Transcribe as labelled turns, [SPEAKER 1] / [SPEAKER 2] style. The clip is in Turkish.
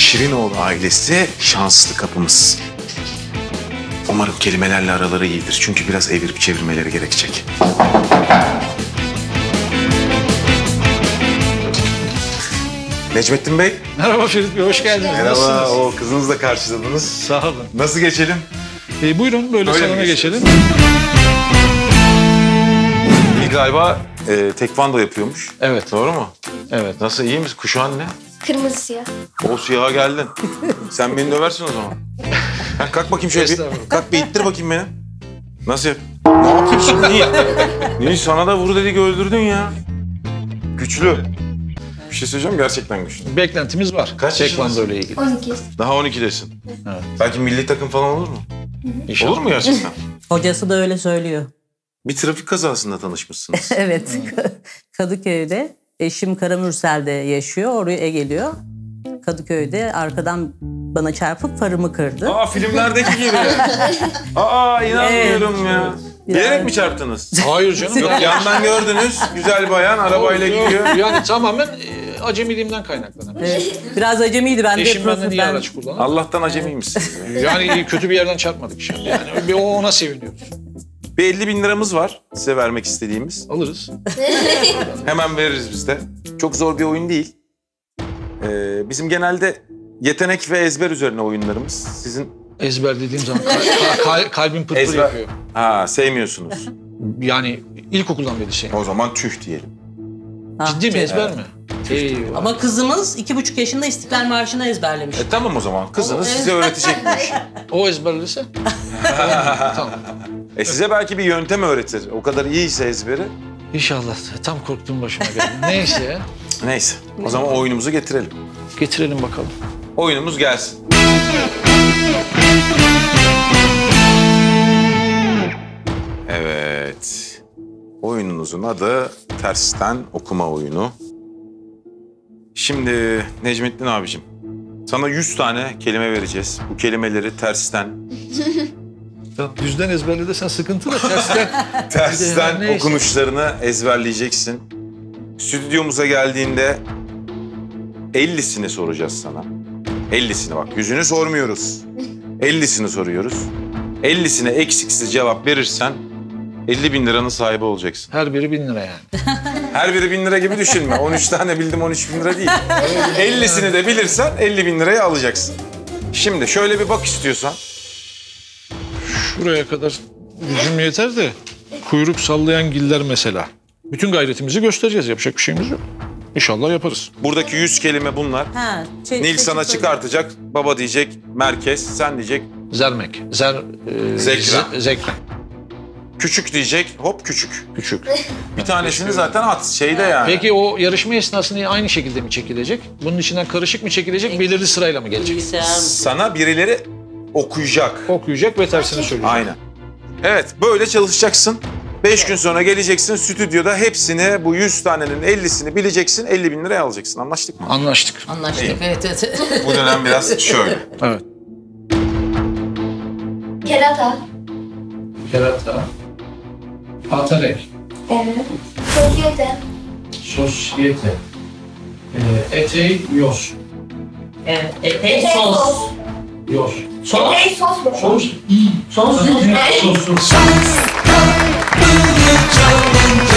[SPEAKER 1] Şirinoğlu ailesi şanslı kapımız. Umarım kelimelerle araları iyidir. Çünkü biraz evirip çevirmeleri gerekecek. Necmettin Bey.
[SPEAKER 2] Merhaba Ferit Bey, hoş geldiniz.
[SPEAKER 1] Merhaba,
[SPEAKER 2] Nasılsınız?
[SPEAKER 1] o kızınızla karşıladınız.
[SPEAKER 2] Sağ olun.
[SPEAKER 1] Nasıl geçelim?
[SPEAKER 2] Buyurun, böyle salona geçelim.
[SPEAKER 1] İyi galiba tekvando yapıyormuş.
[SPEAKER 2] Evet.
[SPEAKER 1] Doğru mu?
[SPEAKER 2] Evet.
[SPEAKER 1] Nasıl, iyi misin? Kuşağın ne?
[SPEAKER 3] Kırmızı siyah.
[SPEAKER 1] O siyaha geldin. Sen beni döversin o zaman. Ha, kalk bakayım şöyle bir.
[SPEAKER 2] Estağfurullah.
[SPEAKER 1] Kalk bir ittir bakayım beni. Nasıl yap? Ne yapıyorsun? Niye sana da vur dedik öldürdün ya. Güçlü. Bir şey söyleyeceğim, gerçekten güçlü.
[SPEAKER 2] Beklentimiz var.
[SPEAKER 1] Kaç
[SPEAKER 2] Tekvando ile ilgili.
[SPEAKER 3] 12.
[SPEAKER 1] Daha 12'desin.
[SPEAKER 2] Evet.
[SPEAKER 1] Belki milli takım falan olur mu?
[SPEAKER 2] İnşallah.
[SPEAKER 1] Olur mu gerçekten?
[SPEAKER 4] Hocası da öyle söylüyor.
[SPEAKER 1] Bir trafik kazasında tanışmışsınız.
[SPEAKER 4] Evet. Kadıköy'de. Eşim Karamürsel'de yaşıyor. Oraya geliyor. Kadıköy'de arkadan bana çarpıp farımı kırdı.
[SPEAKER 1] Aa, filmlerdeki gibi. Aa, inanmıyorum ya. Bilerek mi çarptınız?
[SPEAKER 2] Hayır canım.
[SPEAKER 1] Yok, yandan gördünüz. Güzel bayan arabayla gidiyor.
[SPEAKER 2] Yani tamamen acemiliğimden kaynaklanan.
[SPEAKER 4] Evet. Biraz acemiydi. Ben
[SPEAKER 2] Eşim
[SPEAKER 4] de
[SPEAKER 2] benden iyi araç kullanır.
[SPEAKER 1] Allah'tan acemiymişsin.
[SPEAKER 2] Yani kötü bir yerden çarpmadık inşallah. Yani ona seviniyoruz.
[SPEAKER 1] Bir 50.000 liramız var size vermek istediğimiz.
[SPEAKER 2] Alırız.
[SPEAKER 1] Hemen veririz biz de. Çok zor bir oyun değil. Bizim genelde yetenek ve ezber üzerine oyunlarımız. Sizin
[SPEAKER 2] Ezber dediğim zaman kalbim pırpır
[SPEAKER 1] ezber...
[SPEAKER 2] yapıyor.
[SPEAKER 1] Ha, sevmiyorsunuz.
[SPEAKER 2] Yani ilkokuldan beri şey.
[SPEAKER 1] O zaman tüh diyelim.
[SPEAKER 2] Ciddi mi, ezber mi? Eyvallah.
[SPEAKER 4] Ama kızımız 2,5 yaşında İstiklal Marşı'nı ezberlemiş.
[SPEAKER 1] Tamam o zaman. Kızınız size öğretecek bu işi.
[SPEAKER 2] O ezberlese? Tamam.
[SPEAKER 1] Size belki bir yöntem öğretir. O kadar iyiyse ezberi.
[SPEAKER 2] İnşallah. Tam korktuğum başıma geldi. Neyse.
[SPEAKER 1] Neyse. O zaman oyunumuzu getirelim.
[SPEAKER 2] Getirelim bakalım.
[SPEAKER 1] Oyunumuz gelsin. Evet. Oyununuzun adı tersten okuma oyunu. Şimdi Necmettin abicim, sana 100 tane kelime vereceğiz. Bu kelimeleri tersten...
[SPEAKER 2] Yüzden ezberle desen sıkıntı da tersten.
[SPEAKER 1] tersten
[SPEAKER 2] Neyse.
[SPEAKER 1] okunuşlarını ezberleyeceksin. Stüdyomuza geldiğinde 50'sini soracağız sana. 50'sini bak, yüzünü sormuyoruz. 50'sini soruyoruz. 50'sine eksiksiz cevap verirsen 50.000 liranın sahibi olacaksın.
[SPEAKER 2] Her biri 1.000 lira yani.
[SPEAKER 1] Her biri 1.000 lira gibi düşünme. 13 tane bildim 13.000 lira değil. 50'sini de bilirsen 50.000 lirayı alacaksın. Şimdi şöyle bir bak istiyorsan.
[SPEAKER 2] Şuraya kadar gücüm yeter de kuyruk sallayan giller mesela. Bütün gayretimizi göstereceğiz. Yapacak bir şeyimiz yok. İnşallah yaparız.
[SPEAKER 1] Buradaki 100 kelime bunlar.
[SPEAKER 4] Ha,
[SPEAKER 1] Nil sana çıkartacak. Baba diyecek merkez. Sen diyecek
[SPEAKER 2] Zermek.
[SPEAKER 1] Zekra.
[SPEAKER 2] Zekra.
[SPEAKER 1] küçük diyecek. Hop küçük.
[SPEAKER 2] Küçük.
[SPEAKER 1] Bir tanesini zaten at. Şeyde yani.
[SPEAKER 2] Peki o yarışma esnasında aynı şekilde mi çekilecek? Bunun içinden karışık mı çekilecek? Belirli sırayla mı gelecek?
[SPEAKER 1] Sana birileri okuyacak.
[SPEAKER 2] Okuyacak ve tersini söyleyecek.
[SPEAKER 1] Aynen. Evet, böyle çalışacaksın. 5 gün sonra geleceksin stüdyoda hepsini, bu 100 tanenin 50'sini bileceksin, 50.000 liraya alacaksın. Anlaştık mı?
[SPEAKER 2] Anlaştık.
[SPEAKER 4] Anlaştık. Evet.
[SPEAKER 1] Bu dönem biraz şöyle.
[SPEAKER 2] Evet.
[SPEAKER 3] Kerata.
[SPEAKER 2] Kerata. Atarek.
[SPEAKER 3] Evet. Sosyete.
[SPEAKER 2] Sosyete. Etey, yos.
[SPEAKER 4] Evet. Sos.
[SPEAKER 2] Yos.
[SPEAKER 4] Sos.
[SPEAKER 3] Sos mu?
[SPEAKER 2] Sos.
[SPEAKER 4] Sos.
[SPEAKER 2] Sos.